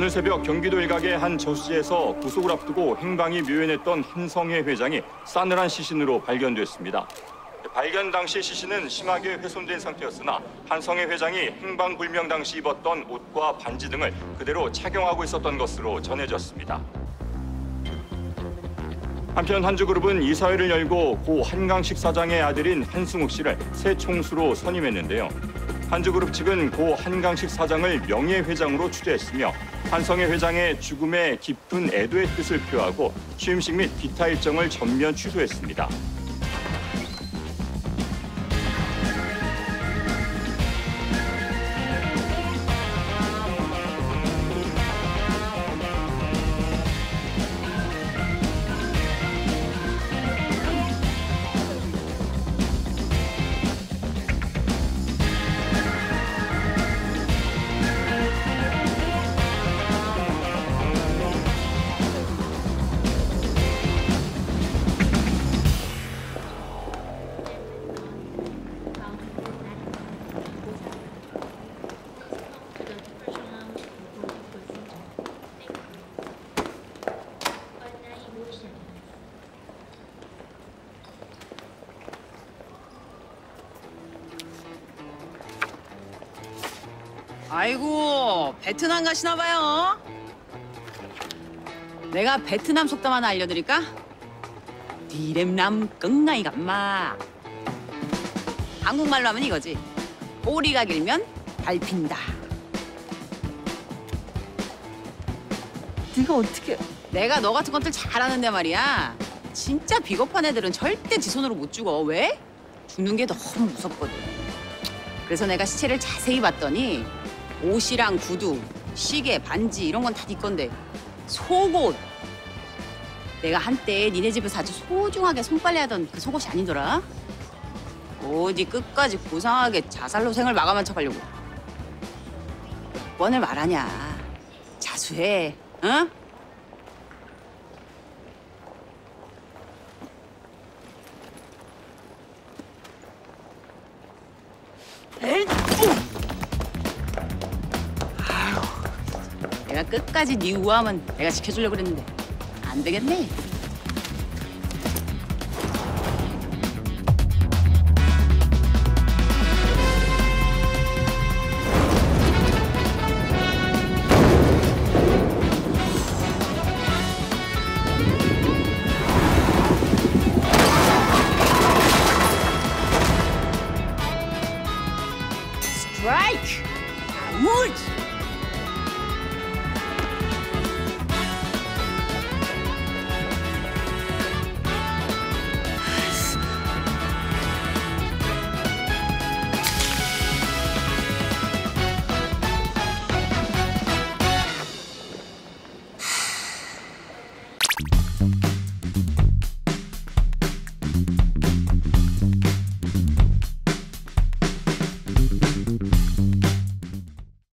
오늘 새벽 경기도 일각의 한 저수지에서 구속을 앞두고 행방이 묘연했던 한성회 회장이 싸늘한 시신으로 발견됐습니다. 발견 당시 시신은 심하게 훼손된 상태였으나 한성회 회장이 행방불명 당시 입었던 옷과 반지 등을 그대로 착용하고 있었던 것으로 전해졌습니다. 한편 한주그룹은 이사회를 열고 고 한강식 사장의 아들인 한승욱 씨를 새 총수로 선임했는데요. 한주그룹 측은 고 한강식 사장을 명예회장으로 추대했으며 한성회 회장의 죽음에 깊은 애도의 뜻을 표하고 취임식 및 기타 일정을 전면 취소했습니다. 아이고, 베트남 가시나 봐요. 내가 베트남 속담 하나 알려드릴까? 디렘남 끙나이 감마. 한국말로 하면 이거지. 꼬리가 길면 밟힌다. 네가 어떻게... 내가 너 같은 것들 잘하는데 말이야. 진짜 비겁한 애들은 절대 지 손으로 못 죽어. 왜? 죽는 게 너무 무섭거든. 그래서 내가 시체를 자세히 봤더니 옷이랑 구두, 시계, 반지 이런 건 다 네 건데 속옷! 내가 한때 니네 집에서 아주 소중하게 손빨래 하던 그 속옷이 아니더라. 어디 끝까지 고상하게 자살로 생을 마감한 척하려고. 몇 번을 말하냐. 자수해, 응? 내가 끝까지 네 우아함은 내가 지켜주려고 그랬는데 안 되겠네.